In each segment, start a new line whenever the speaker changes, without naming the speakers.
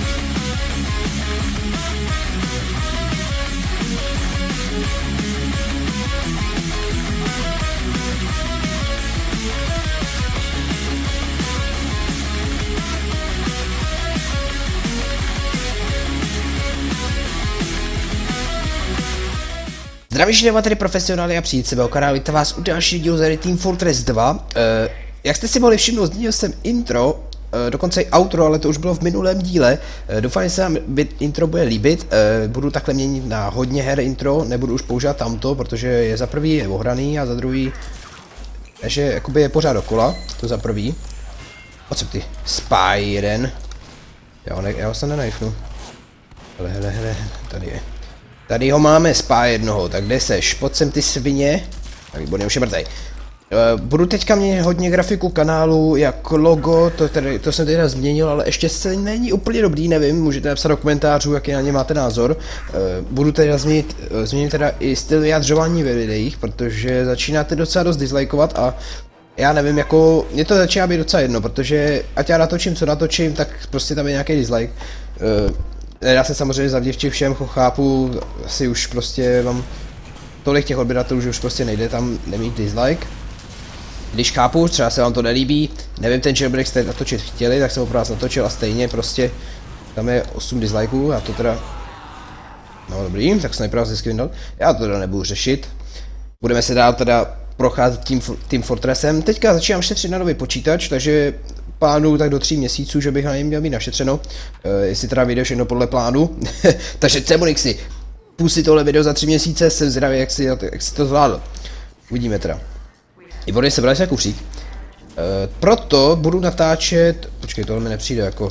Zdraví židema, tedy profesionály a přijít sebe o kanálu, víte vás u dalšího dílu z Team Fortress 2. Jak jste si mohli všimnout, změnil jsem intro, dokonce i outro, ale to už bylo v minulém díle. Doufám, že se vám intro bude líbit. Budu takhle měnit na hodně her intro, nebudu už používat tamto, protože je za prvý je ohraný a za druhý, takže jakoby je pořád dokola, to za prvý. Pojď sem ty, Spy jeden. Já ho se nenajfnu. Hele, tady je. Tady ho máme, Spy jednoho, tak kde seš? Pojď sem ty svině. Tak výborně, už je mrtvej. Budu teďka měnit hodně grafiku kanálu, jak logo, to jsem teda změnil, ale ještě se není úplně dobrý, nevím, můžete napsat do komentářů, jaký na ně máte názor. Budu teda změnit teda i styl vyjadřování ve videích, protože začínáte docela dost dislikeovat a já nevím, jako, mě to začíná být docela jedno, protože ať já natočím, co natočím, tak prostě tam je nějaký dislike. Já se samozřejmě zavděčím všem, chápu, asi už prostě mám tolik těch odběratelů, že už prostě nejde tam nemít dislike. Když chápu, třeba se vám to nelíbí, nevím, ten jailbreak jste natočit chtěli, tak jsem ho pro vás natočil a stejně prostě tam je 8 dislikeů, já to teda, no dobrý, tak sniper vás hezky vyndal, já to teda nebudu řešit. Budeme se dál teda procházet Team Fortressem, teďka začínám šetřit na nový počítač, takže plánuju tak do 3 měsíců, že bych na něm měl mít našetřeno, jestli teda vyjde všechno podle plánu. Takže Cemonixy, pustí tohle video za 3 měsíce, jsem zvědavý, jak si to zvládl. Uvidíme teda. Výborně, sebrali se kufřík. Proto budu natáčet, počkej, tohle mi nepřijde jako.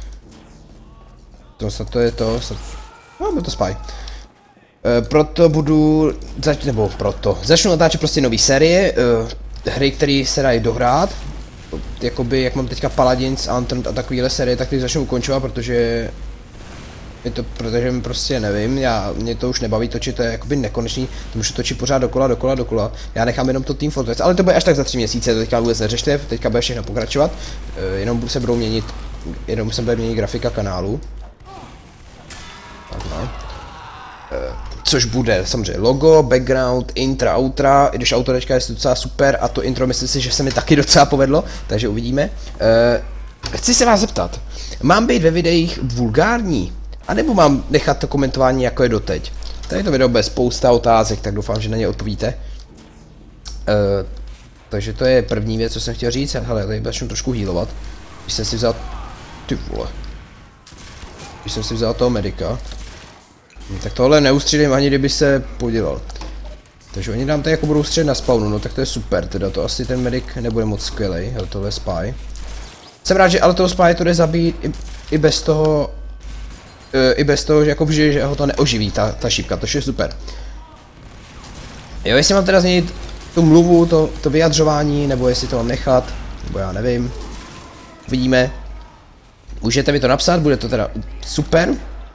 To je to, no to Spy. Proto budu, začnu natáčet prostě nový série, hry, které se dají dohrát. Jakoby, jak mám teďka Paladins, Anthem a takovýhle série, tak ty začnu ukončovat, protože mi prostě nevím, mě to už nebaví točit, to je jakoby nekonečný, to můžu točit pořád dokola, já nechám jenom to Team Fortress, ale to bude až tak za 3 měsíce, to teďka vůbec neřešte, teďka bude všechno pokračovat, jenom se bude měnit grafika kanálu. Tak no. Což bude samozřejmě logo, background, intra, outra, i když outro teďka je docela super a to intro myslím si, že se mi taky docela povedlo, takže uvidíme. Chci se vás zeptat, mám být ve videích vulgární, anebo mám nechat to komentování jako je doteď? Tady to video bude spousta otázek, tak doufám, že na ně odpovíte. Takže to je první věc, co jsem chtěl říct, hele, tady začnu trošku healovat. Když jsem si vzal, ty vole, když jsem si vzal toho medika, tak tohle neustřílím ani kdyby se podělal. Takže oni nám tady jako budou střelit na spawnu, no tak to je super, teda to asi ten medic nebude moc skvělej, ale tohle je Spy. Jsem rád, že ale toho Spy to jde zabít i bez toho, že jako vždy, že ho to neoživí, ta šípka, to je super. Jo, jestli mám teda změnit tu mluvu, to vyjadřování, nebo jestli to mám nechat, nebo já nevím. Uvidíme. Můžete mi to napsat, bude to teda super.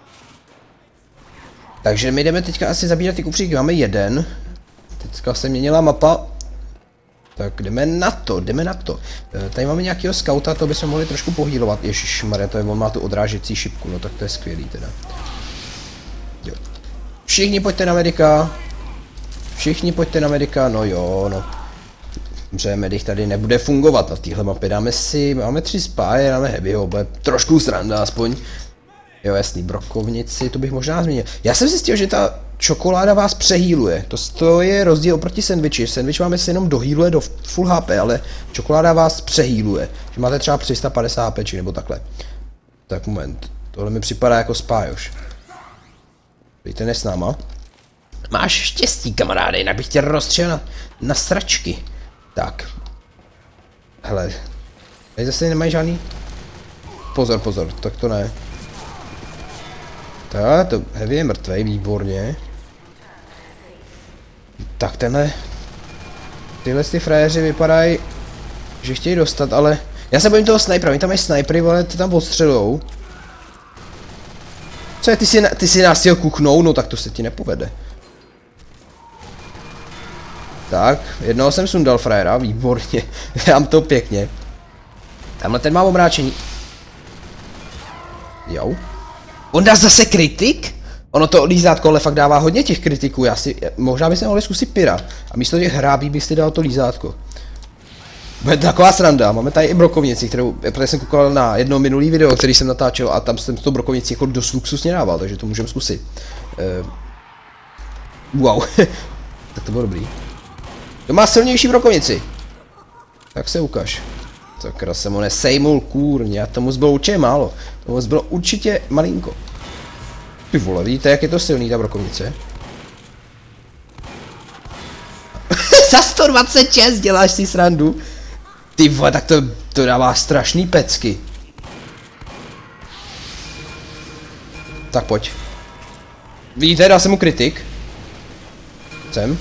Takže my jdeme teďka asi zabírat ty kufříky, máme jeden. Teďka se měnila mapa. Tak jdeme na to. Tady máme nějakého skauta, to bychom mohli trošku pohýlovat. Ježišmarja, on má tu odrážecí šipku, no tak to je skvělý teda. Jo. Všichni pojďte na medika, no jo, no. Dobře, medic tady nebude fungovat na téhle mapě, máme 3 Spy, dáme Heavyho, bude trošku sranda aspoň. Jo, jasný, brokovnici, to bych možná změnil. Já jsem zjistil, že ta čokoláda vás přehýluje. To je rozdíl oproti sandwichi. Sandwich vám se jenom dohýluje do full HP, ale čokoláda vás přehýluje. Že máte třeba 350 HP, či nebo takhle. Tak moment, tohle mi připadá jako Spy už. Víte, ne s náma. Máš štěstí, kamaráde, jinak bych tě rozstřelil na sračky. Tak. Hele, tady zase nemají žádný. Pozor, tak to ne. Tak, to Heavy je mrtvej, výborně. Tak tyhle frajeři vypadají, že chtějí dostat, ale já se bojím toho snipera, oni tam mají snipery, ale ty tam odstřelujou. Co je, ty si nás chtěl kuchnou, no tak to se ti nepovede. Tak, jednoho jsem sundal frajera, výborně, dám to pěkně. Tamhle ten má obráčení. Jo. On dá zase kritik? Ono to lízátko ale fakt dává hodně těch kritiků, možná bychom mohli zkusit Pyra. A místo těch hrábí bych si dal to lízátko. Bude to taková sranda, máme tady i brokovnici, protože jsem koukal na jedno minulý video, který jsem natáčel a tam jsem to brokovnici jako dost luxusně dával, takže to můžeme zkusit. Wow, tak to bylo dobrý. Kdo má silnější brokovnici? Tak se ukaž. Sakra, jsem ho nesejmul, kůrně, a tomu zbylo určitě málo. Tomu zbylo určitě malinko. Ty vole, vidíte, jak je to silný ta brokovnice? Za 126 děláš si srandu. Ty vole, tak to dává strašný pecky. Tak pojď. Vidíte, dal jsem mu kritik. Jsem.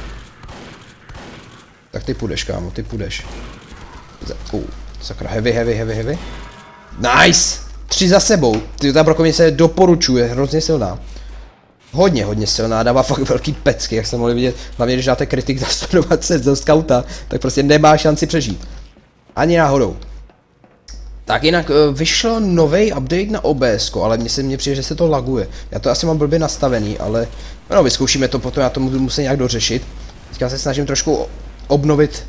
Tak ty půjdeš, kámo, ty půjdeš. Sakra, heavy. Nice! 3 za sebou. Ty, ta brokovnice doporučuje, hrozně silná. Hodně silná, dává fakt velký pecky, jak jste mohli vidět. Hlavně když dáte kritik za 120 do skauta, tak prostě nemá šanci přežít. Ani náhodou. Tak jinak vyšlo nový update na OBS, ale mně přijde, že se to laguje. Já to asi mám blbě nastavený, ale no, vyzkoušíme to potom, já to musím nějak dořešit. Teďka se snažím trošku obnovit.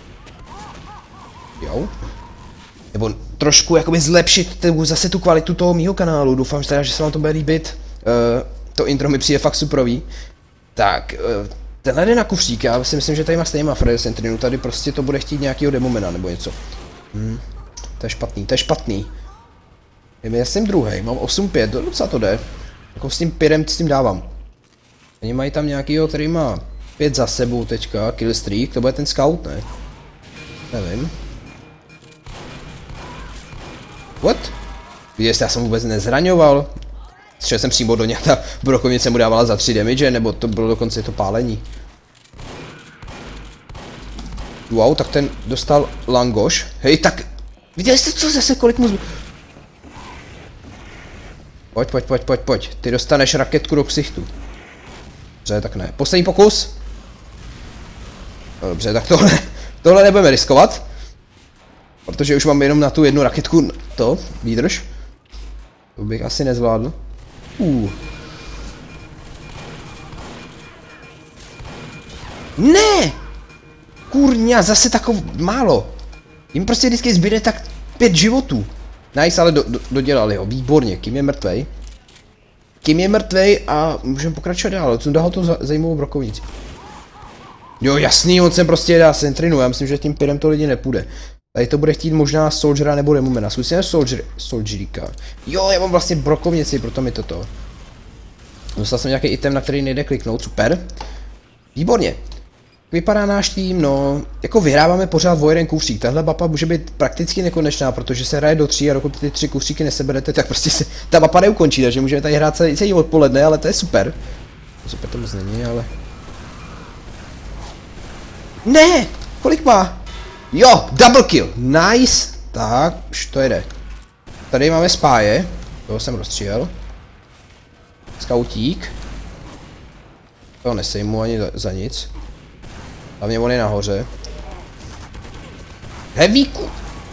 Jo. Nebo trošku jakoby zlepšit zase tu kvalitu toho mýho kanálu. Doufám, že se vám to bude líbit. To intro mi přijde fakt superový. Tak, tenhle jde na kufřík, já si myslím, že tady má stejně Freddy Sentrinu, tady prostě to bude chtít nějakýho demomena nebo něco. To je špatný. Já jsem druhý, mám 8-5, docela to jde. Jako s tím Pyrem s tím dávám. Oni mají tam nějakýho, který má 5 za sebou teďka, killstreak, to bude ten scout, ne? Nevím. What? Víte, já jsem vůbec nezraňoval. Střel jsem přímo do něj, ta brokovnice mu dávala za 3 damage, nebo to bylo dokonce to pálení. Wow, tak ten dostal langoš. Hej, tak... Viděli jste co zase, kolik mu... Pojď. Ty dostaneš raketku do ksichtu. Dobře, tak ne. Poslední pokus. No, dobře, tak tohle nebudeme riskovat. Protože už mám jenom na tu jednu raketku to, výdrž. To bych asi nezvládl. Ne! Kurňa, zase takový málo. Jim prostě vždycky zbyde tak 5 životů. Nice, ale dodělali ho, výborně. Kim je mrtvej a můžeme pokračovat dál. Co dál to zajímavou brokovnici. Jo, jasný, on se prostě dá Sentrinu, já myslím, že tím Pyrem to lidi nepůjde. Tady to bude chtít možná Soldiera nebo Demomena. Zkusíme Soldierika. Jo, já mám vlastně brokovnici, proto mi toto. Dostal jsem nějaký item, na který nejde kliknout, super. Výborně. Vypadá náš tým, no, jako vyhráváme pořád o jeden kufřík. Tahle mapa může být prakticky nekonečná, protože se hraje do 3 a dokud ty 3 kufříky neseberete, tak prostě se ta mapa neukončí, takže můžeme tady hrát celý odpoledne, ale to je super. Super to moc není, ale... Ne! Kolik má? Jo, double kill, nice. Tak, už to jede. Tady máme spáje, toho jsem rozstřílel. Skautík. To nesejmu ani za nic. Hlavně on je nahoře. Hevíku.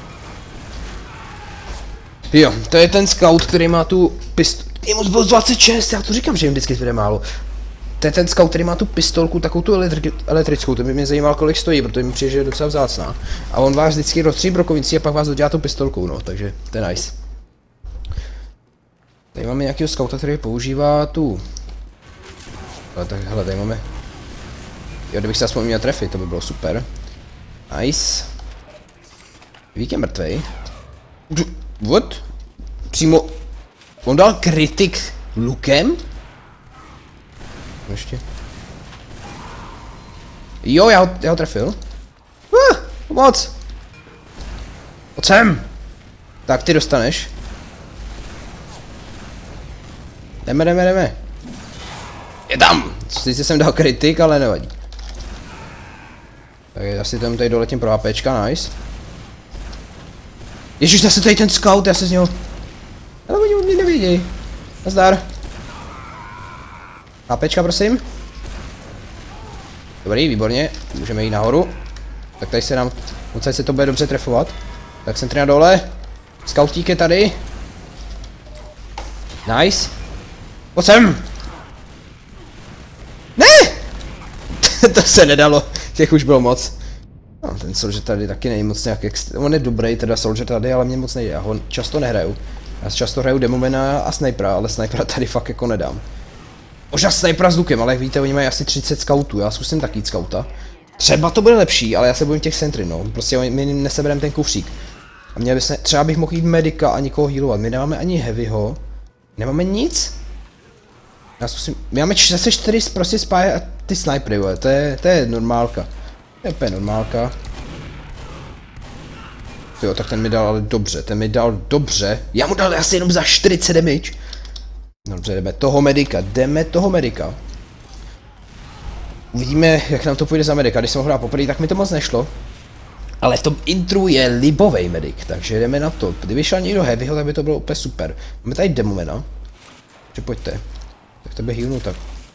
Jo, to je ten scout, který má tu pistolku. Je moc byl 26, já to říkám, že jim vždycky bude málo. To je ten scout, který má tu pistolku, takovou tu elektrickou, to by mě zajímalo, kolik stojí, protože mi přijde, že je docela vzácná. A on vás vždycky rozstřílí brokovnicí a pak vás dodělá tu pistolkou, no, takže to je nice. Tady máme nějakého scouta, který používá tu... Ale tak hele, tady máme... Jo, kdybych se aspoň měl trefit, to by bylo super. Nice. Vík je mrtvej. What? Přímo... On dal kritik lukem? Ještě. Jo, já ho trefil. Moc. Pojď sem. Tak ty dostaneš. Jdeme. Je tam. Sice jsem dal kritik, ale nevadí. Tak já si tam tady doletím pro HPčka, nice. Ježiš, zase tady ten scout, já se z něho... Ale oni mě nevidějí. Nazdar. HPčka, prosím. Dobrý, výborně. Můžeme jít nahoru. Tak tady se nám... Odsaď se to bude dobře trefovat. Tak jsem na dole. Scoutík je tady. Nice. Pojď sem. Ne! To se nedalo, těch už bylo moc. No, ten Soldier tady taky není moc nějak on je dobrý, teda Soldier tady, ale mě moc nejde, já ho často nehraju. Já často hraju Demomena a Snipera, ale Snipera tady fakt jako nedám. Možná Snipera s lukem, ale jak víte, oni mají asi 30 scoutů, já zkusím taky scouta. Třeba to bude lepší, ale já se bojím těch sentry, no. Prostě my nesebereme ten kufřík. A měl bys třeba bych mohl jít medika a nikoho healovat. My nemáme ani heavyho. Nemáme nic? Já zkusím, my máme zase 4 prostě spy a ty snipery, to je normálka. To je úplně normálka. Jo, tak ten mi dal ale dobře, Já mu dal asi jenom za 40 damage. No dobře, jdeme toho medika. Uvidíme, jak nám to půjde za medika. Když jsem ho hrál poprvé, tak mi to moc nešlo. Ale v tom intru je libovej medic, takže jdeme na to. Kdyby šel někdo heavyho, tak by to bylo úplně super. Máme tady Demomena. Takže pojďte. Tak tebe healnu, tak.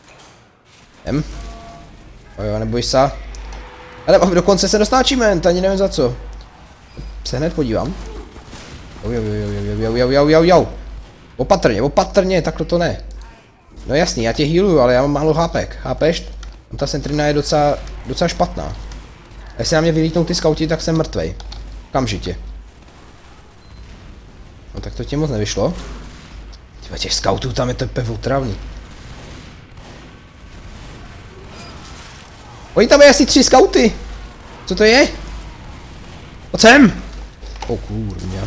Jo, neboj se. Ale dokonce se dostal achievement, ani nevím za co. Se hned podívám. Jo. Opatrně, takhle to ne. No jasný, já tě healuju, ale já mám málo HPek. Chápeš? Ta sentrina je docela špatná. A jestli na mě vylítnou ty skauti, tak jsem mrtvej. Kamžitě. No tak to tě moc nevyšlo. Tyba těch skautů tam je to úplně otravný. Oni tam je asi 3 skauty. Co to je? Pojď sem. O kurňa.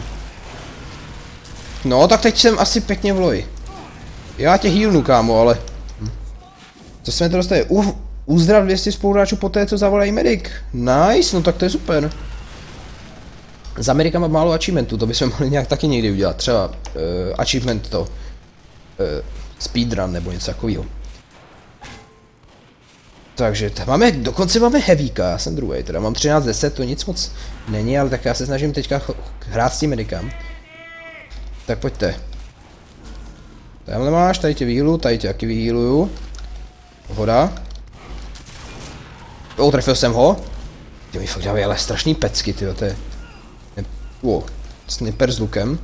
No tak teď jsem asi pěkně v loji. Já tě healnu, kámo, ale... Co jsme to dostali? Uzdrav 200 spoluhráčů po té, co zavolají medic. Nice, no tak to je super. Za medika mám málo achievementů, to bychom mohli nějak taky někdy udělat. Třeba achievement to. Speedrun nebo něco takového. Takže dokonce máme heavyka, já jsem druhý, teda mám 13-10, to nic moc není, ale tak já se snažím teďka hrát s tím medikám. Tak pojďte. Tamhle máš, tady tě vyhealuju, tady tě taky vyhealuju. Voda. Trefil jsem ho. Ty mi fakt dávají ale strašný pecky, tyjo, to je... Sniper s lukem.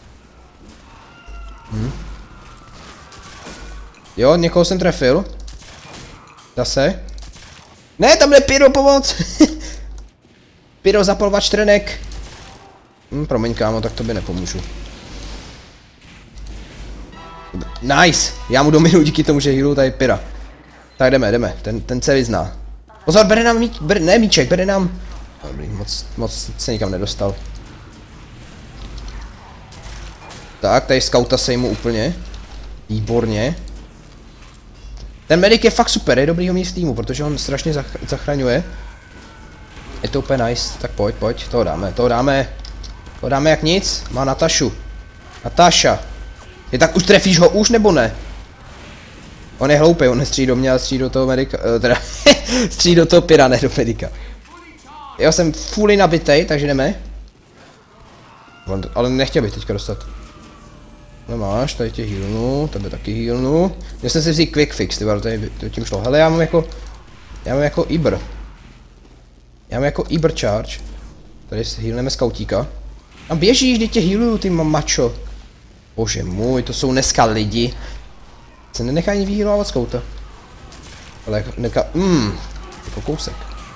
Jo, někoho jsem trefil. Zase. Ne, tam jde Pyro, pomoc! Pyro zapalovat čtrenek. Promiň, kámo, tak tobě nepomůžu. Nice! Já mu dominu díky tomu, že healu tady Pyra. Tak jdeme, ten se vyzná. Pozor, bere nám míček, bere nám... Dobrý, moc se nikam nedostal. Tak, tady skauta sejmu úplně. Výborně. Ten medic je fakt super, je dobrý ho mít v týmu, protože on strašně zachraňuje. Je to úplně nice, tak pojď, toho dáme jak nic, má Natašu. Natasha. Je tak už trefíš ho už nebo ne? On je hloupý, on nestřílí do mě, ale střílí do toho medika, teda střílí do toho Pyra, ne do medika. Já jsem fully nabitej, takže jdeme. Ale nechtěl bych teďka dostat. No máš, tady tě healnu, tebe taky healnu. Měl jsem si vzít quick fix, tyba, tady to tím šlo. Hele, já mám jako Ibr. Já mám jako Ibr charge. Tady si healneme skautíka. A běžíš, když tě healuju, ty mačo. Bože můj, to jsou dneska lidi. Se nenechají vyhealovat skauta. Ale jako kousek.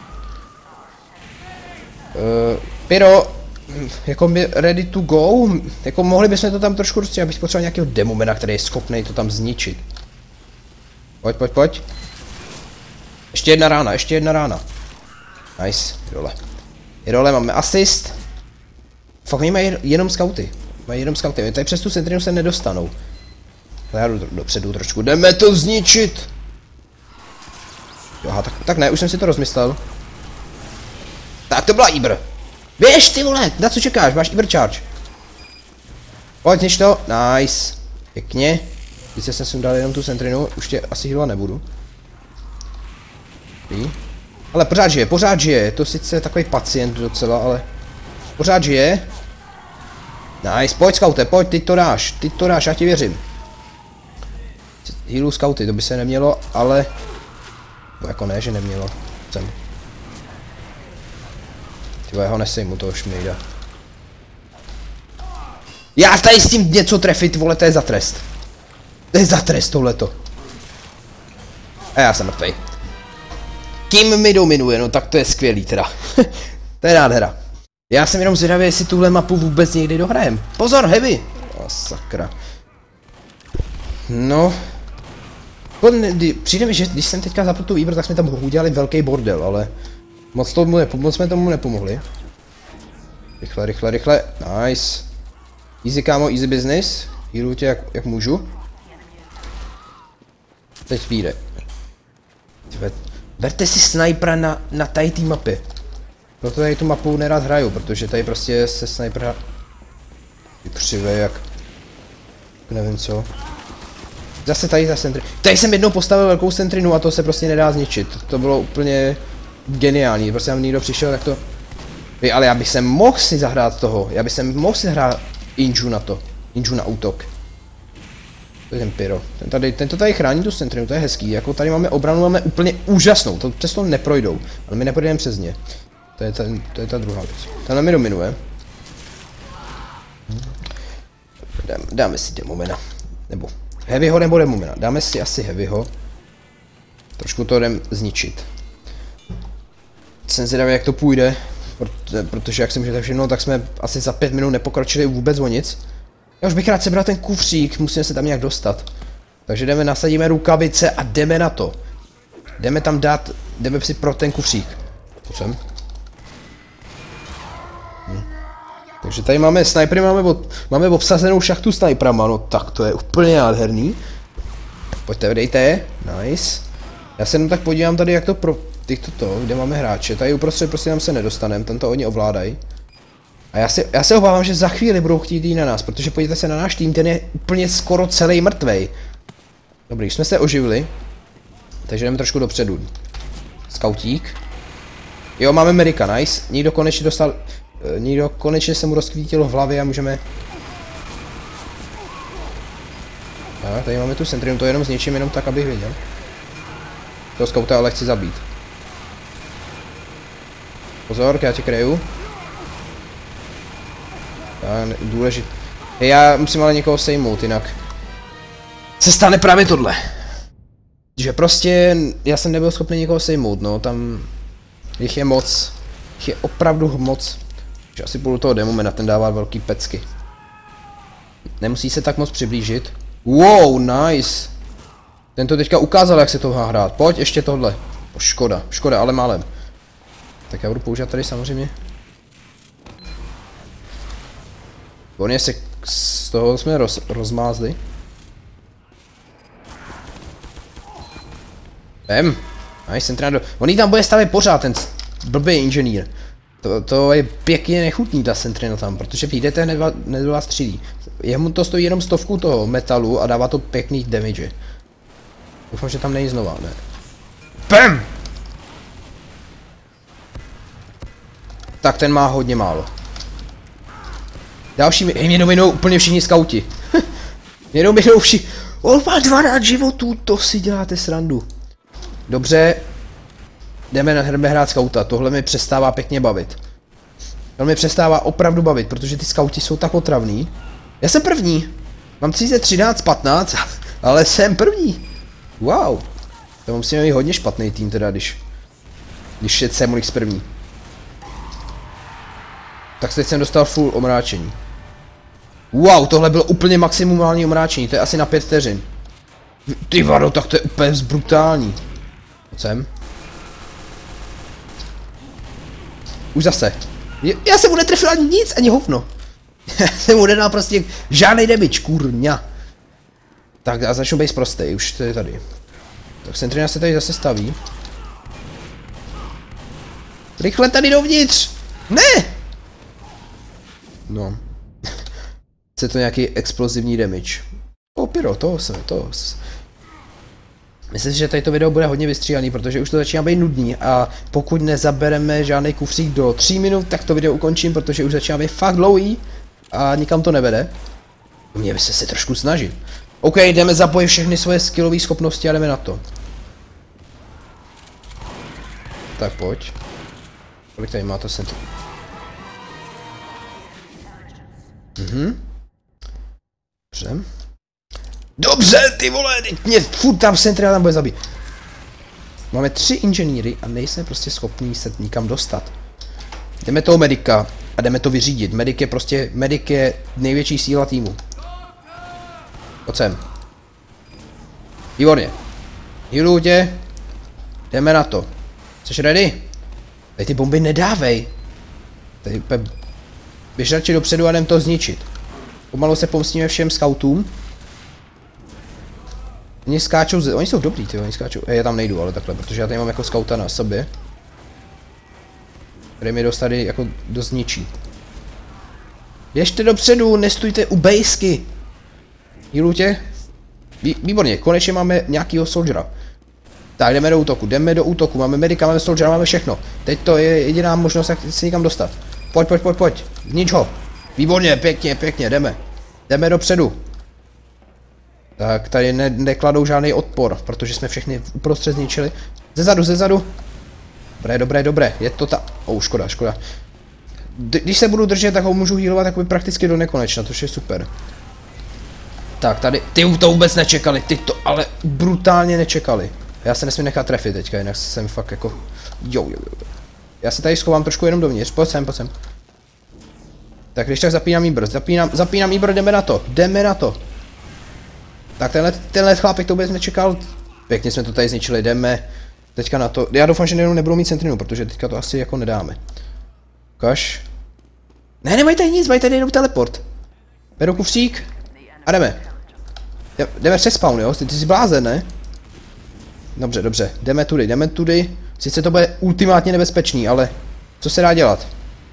Pyro, jako ready to go, jako mohli bychom to tam trošku rozstřílet, abych potřeboval nějakého Demomena, který je schopný to tam zničit. Pojď. Ještě jedna rána. Nice, Role, máme asist. Fakt oni mají jenom skauty. Tady přes tu centrinu se nedostanou. Ale já jdu dopředu trošku, jdeme to zničit. Jo, tak ne, už jsem si to rozmyslel. Tak to byla Ibr. Běž ty vole, na co čekáš, máš Ibr charge. Pojď, znič to, nice. Pěkně. Když jsem si dal jenom tu centrinu, už tě asi healovat nebudu. Ale pořád žije, je to sice takový pacient docela, ale pořád žije. Nice, pojď scoute, pojď, ty to dáš, já ti věřím. Healu scouty, to by se nemělo, ale... No jako ne, že nemělo. Jsem. Tyba, já ho nesejmu toho šmejda. Já tady s tím něco trefit, vole, to je za trest. Za trest tohleto. A já jsem mrtvej. Kým mi dominuje, no tak to je skvělý teda. To je nádhera. Já jsem jenom zvědavý, jestli tuhle mapu vůbec někdy dohrajem. Pozor, heavy! O, sakra. No. Přijde mi, že když jsem teďka zapl tu Weaver, tak jsme tam udělali velký bordel, ale moc jsme tomu nepomohli. Rychle, rychle, rychle. Nice. Easy kámo, easy business. Healuju tě jak můžu. Teď vyjde. Berte si snajpera na tady té mapě. Proto tady tu mapu nerad hraju, protože tady prostě se snajpera vypřive jak nevím co. Zase tady ta centry. Tady jsem jednou postavil velkou centrinu a to se prostě nedá zničit. To bylo úplně geniální. Prostě tam někdo přišel, tak to... Ale já bych se mohl si zahrát toho. Já bych se mohl si hrát Inju na to. Inju na útok. To je ten pyro. Tento tady chrání tu centrinu, to je hezký. Jako tady máme obranu, máme úplně úžasnou. To přesto neprojdou. Ale my neprojdeme přes ně. To je ta druhá věc. Tenhle mi dominuje. Dáme si Demomena. Nebo Heavyho nebo Demomena. Dáme si asi Heavyho. Trošku to jdem zničit. Jsem zvědavý, jak to půjde. Protože jak si můžete všimnout, tak jsme asi za 5 minut nepokročili vůbec o nic. Já už bych rád sebral ten kufřík, musíme se tam nějak dostat. Takže jdeme, nasadíme rukavice a jdeme na to. Jdeme tam dát, jdeme si pro ten kufřík. Pojď sem. Takže tady máme snipery, máme obsazenou šachtu sniperama, no tak to je úplně nádherný. Pojďte, vydejte, nice. Já se jenom tak podívám tady, jak to pro to, kde máme hráče. Tady uprostřed prostě nám se nedostaneme, tento oni ovládají. A já se obávám, že za chvíli budou chtít jít na nás, protože podívejte se na náš tým, ten je úplně skoro celý mrtvej. Dobrý, jsme se oživili. Takže jdeme trošku dopředu. Skautík. Jo, máme medika, nice. Někdo konečně dostal... Někdo konečně se mu rozkvítilo v hlavě a můžeme... A tady máme tu centrium, to jenom zničím, jenom tak, abych věděl. Toho skauta ale chci zabít. Pozor, já tě kryju. Důležitý. Já musím ale někoho sejmout, jinak se stane právě tohle. Že prostě já jsem nebyl schopný někoho sejmout, no, tam jich je moc. Jich je opravdu moc. Že asi budu toho Demomena, ten dává velký pecky. Nemusí se tak moc přiblížit. Wow, nice. Ten to teďka ukázal, jak se to má hrát. Pojď, ještě tohle. O, škoda, ale málem. Tak já budu používat tady samozřejmě. Volně se z toho jsme rozmázli. Nice, centrál. On jí tam bude stavět pořád, ten blbý inženýr. To je pěkně nechutný ta centrina tam, protože vyjdete hned vás střílí. Jemu to stojí jenom 100 toho metalu a dává to pěkný damage. Doufám, že tam není znova, ne. BAM! Tak ten má hodně málo. Další mě dominou úplně všichni skauti. Mě dominou všichni. On má 12 životů, to si děláte srandu. Dobře. Jdeme hrát skauta, tohle mi přestává pěkně bavit. Tohle mi přestává opravdu bavit, protože ty skauti jsou tak otravný. Já jsem první. Mám 13, 15, ale jsem první. Wow. To musíme mít hodně špatný tým teda, když je Semulix první. Tak teď jsem dostal full omráčení. Wow, tohle bylo úplně maximální omráčení, to je asi na 5 vteřin. Ty vado, tak to je úplně brutální. Pojď sem. Už zase. Já jsem mu netrefil ani nic, ani hovno. Já jsem mu nedal prostě žádnej damage, kurňa. Tak já začnu být prostej, už to je tady. Tak centrina se tady zase staví. Rychle tady dovnitř! Ne! No. Chce to nějaký explozivní damage. Pyro, to. Myslím si, že tady to video bude hodně vystříhaný, protože už to začíná být nudný a pokud nezabereme žádný kufřík do 3 minut, tak to video ukončím, protože už začíná být fakt dlouhý a nikam to nevede. Mě by se trošku snažit. OK, jdeme zapojit všechny svoje skillové schopnosti a jdeme na to. Tak pojď. Kolik tady má to centrum? Dobře. Dobře, ty vole, mě furt tam centra tam bude zabít. Máme 3 inženýry a nejsme prostě schopní se nikam dostat. Jdeme toho medika a jdeme to vyřídit. Medic je největší síla týmu. Pojď sem. Výborně. Healuju tě. Jdeme na to. Jsi ready? Tady ty bomby nedávej. Tady běž radši dopředu a jdem to zničit. Pomalu se pomstíme všem scoutům. Oni skáčou, oni jsou dobrý, ty, oni skáčou. Já tam nejdu, ale takhle, protože já tady mám jako skauta na sobě. Který mi dost tady jako dost ničí. Běžte dopředu, nestůjte u bejsky. Healuju tě. Výborně, konečně máme nějakýho soldiera. Tak jdeme do útoku, máme medika, máme soldiera, máme všechno. Teď to je jediná možnost, jak se někam dostat. Pojď, znič ho. Výborně, pěkně, jdeme dopředu. Tak tady nekladou žádný odpor, protože jsme všechny uprostřed zničili. Zezadu. Dobré, je to ta... škoda. Když se budu držet, tak ho můžu healovat jakoby prakticky do nekonečna, což je super. Tak tady, ty to vůbec nečekali, ty to ale brutálně nečekali. Já se nesmím nechat trefit teďka, jinak jsem fakt jako... Jo. Já se tady schovám trošku jenom dovnitř, pojď sem. Tak když tak zapínám Ibr, zapínám Ibr, jdeme na to. Tak tenhle chlápek to vůbec nečekal. Pěkně jsme to tady zničili, jdeme teďka na to. Já doufám, že nebudou mít centrinu, protože teďka to asi jako nedáme. Ukaž. Ne, nemají tady nic, mají tady jenom teleport. Beru kufřík a jdeme. Jdeme přes spawn, jo? Ty jsi blázen, ne? Dobře, jdeme tudy. Sice to bude ultimátně nebezpečný, ale co se dá dělat?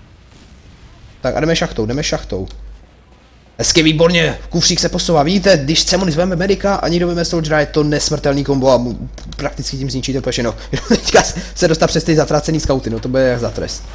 Tak a jdeme šachtou. Hezky, výborně, kufřík se posouvá. Vidíte, když Cemony zveme medika a někdo veme soldiera, je to nesmrtelný kombo a prakticky tím zničíte všechno. Teďka se dostat přes ty zatracený skauty, no to bude jak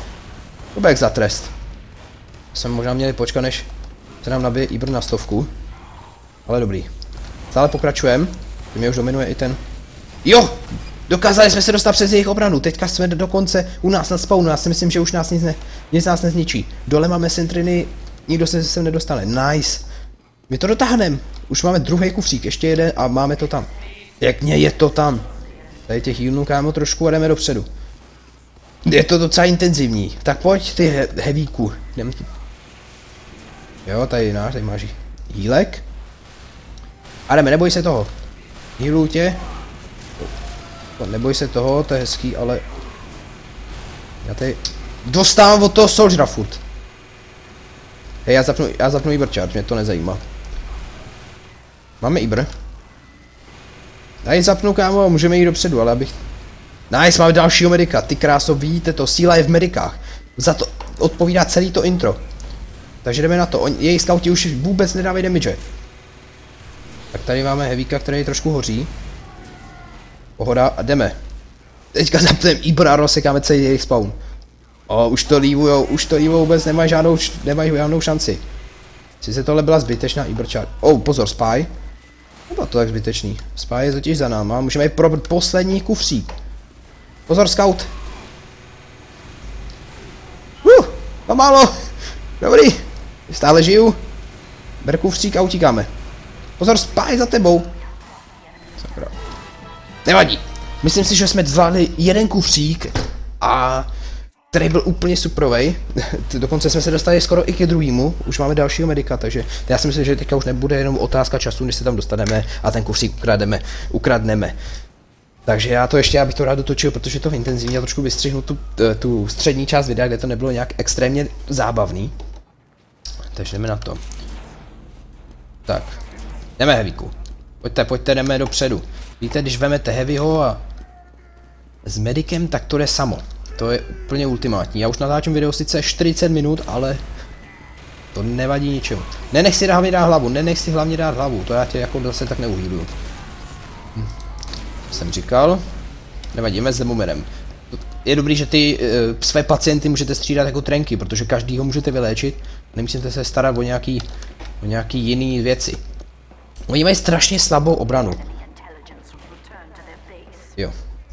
za trest. Jsme možná měli počkat, než se nám nabije Ibr na 100. Ale dobrý. Stále pokračujeme. Mě už dominuje i ten... Jo! Dokázali jsme se dostat přes jejich obranu. Teďka jsme dokonce u nás na spawnu. Já si myslím, že už nás nic nás nezničí. Dole máme centriny, nikdo se sem nedostane. Nice. My to dotáhneme. Už máme druhý kufřík, ještě jeden a máme to tam. Pěkně je to tam. Tady těch healnů kámo trošku a jdeme dopředu. Je to docela intenzivní. Tak pojď ty hevíku. Jo, tady máš healek. A jdeme, neboj se toho. Healuju tě. Neboj se toho, to je hezký, ale... Já tady... Dostávám od toho soldiera furt. Hej, já zapnu Ibr charge, mě to nezajímá. Máme Ibr. Tady zapnu, kámo, můžeme jít dopředu, ale abych... Nice, máme dalšího medika, ty kráso, vidíte to, síla je v medikách. Za to odpovídá celý to intro. Takže jdeme na to, jejich skauti už vůbec nedávají damage. Tak tady máme heavyka, který trošku hoří. Pohoda a jdeme. Teďka zapneme Ibr a rozsekáme celý jejich spawn. Už to lívujou vůbec nemají žádnou šanci. Sice tohle byla zbytečná Ibr charge. Pozor, spy. Nebylo to tak zbytečný. Spy je totiž za náma, můžeme jít pro poslední kufřík. Pozor, scout. Pomálo. Dobrý. Stále žiju. Ber kufřík a utíkáme. Pozor, spy za tebou. Sakra. Nevadí. Myslím si, že jsme zvládli jeden kufřík a který byl úplně suprovej. Dokonce jsme se dostali skoro i ke druhému. Už máme dalšího medika, takže já si myslím, že teďka už nebude jenom otázka času, než se tam dostaneme a ten kufřík ukradneme. Takže já bych to rád dotočil, protože to intenzivně trošku vystřihnu tu střední část videa, kde to nebylo nějak extrémně zábavný. Takže jdeme na to. Tak. Jdeme heavyku. Pojďte, jdeme dopředu. Víte, když vemete heavyho a s medikem, tak to jde samo. To je úplně ultimátní. Já už natáčím video sice 40 minut, ale to nevadí ničemu. Nenech si hlavně dát hlavu, to já tě jako zase tak neuhýluju. Jsem říkal. Nevadí, jdeme s demomerem. Je dobrý, že ty své pacienty můžete střídat jako trenky, protože každýho můžete vyléčit. Nemusíte se starat o nějaký jiný věci. Oni mají strašně slabou obranu. Jo.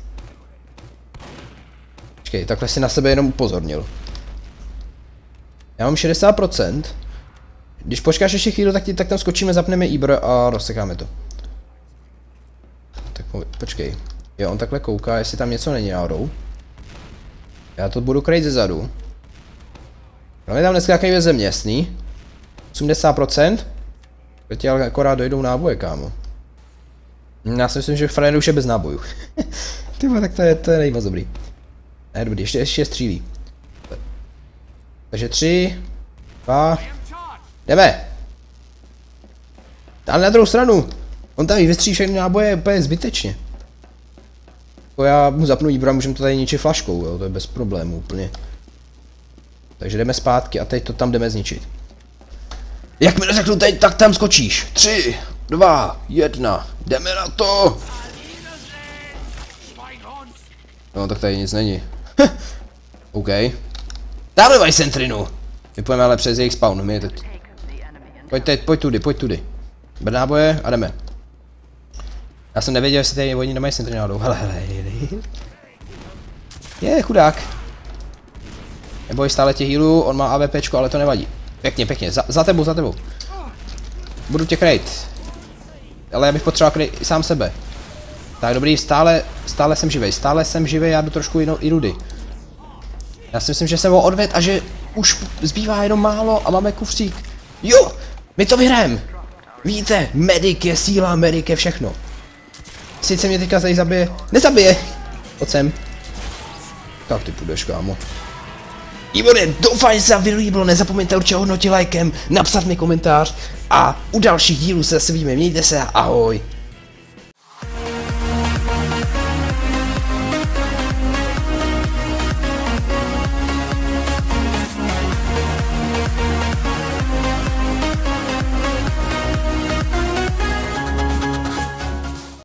Počkej, takhle si na sebe jenom upozornil. Já mám 60%. Když počkáš ještě chvíli, tak tam skočíme, zapneme Ibr a rozsekáme to. Tak počkej. Jo, on takhle kouká, jestli tam něco není náhodou. Já to budu krejt zezadu. No mi tam neskákají ve země, jasný. 80%. Teď ale akorát dojdou náboje, kámo. Já si myslím, že frajer už je bez nábojů. Tyba, tak to je nejmoc dobrý. Ne, dobrý, ještě střílí. Takže 3, 2, jdeme! Ale na druhou stranu, on tady vystřílí všechny náboje úplně zbytečně. Jako já mu zapnu Ibra a můžeme to tady ničit flaškou, jo, to je bez problémů úplně. Takže jdeme zpátky a teď to tam jdeme zničit. Jak mi neřeknu teď, tak tam skočíš. 3, 2, 1, jdeme na to! No tak tady nic není. OK. Dáme mají Sentrinu. My půjdeme ale přes jejich spawn, my teď. Pojď tudy. Ber náboje a jdeme. Já jsem nevěděl, jestli tady oni nemají Sentrinu náhodou. Hele. Je chudák. Neboj stále těch healů, on má AWPčko, ale to nevadí. Pěkně, za tebou. Budu tě krejt. Ale já bych potřeboval krejt sám sebe. Tak dobrý, stále jsem živej, já jdu trošku i rudy. Já si myslím, že jsem ho odvedl a že už zbývá jenom málo a máme kufřík. Jo, my to vyhrajeme. Víte, medic je síla, medic je všechno. Sice mě teďka tady zabije, nezabije. Pojď sem. Tak ty půjdeš, kámo. Výborně, doufám, že se vám video líbilo, nezapomeňte určitě hodnotit lajkem, napsat mi komentář a u dalších dílů se zase vidíme, mějte se a ahoj.